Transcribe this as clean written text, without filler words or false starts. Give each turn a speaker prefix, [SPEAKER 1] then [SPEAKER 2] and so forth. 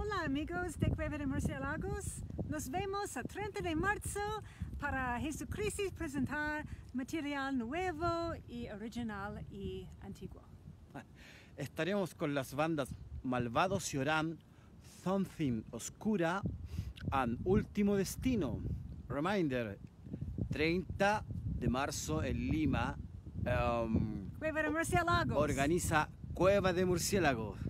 [SPEAKER 1] Hola amigos de Cueva de Murciélagos, nos vemos el 30 de marzo para Jesucristo presentar material nuevo y original y antiguo.
[SPEAKER 2] Estaremos con las bandas Malvados y Orán, Something Oscura and Último Destino. Reminder, 30 de marzo en Lima.
[SPEAKER 1] Cueva de Murciélagos.
[SPEAKER 2] Organiza Cueva de Murciélagos.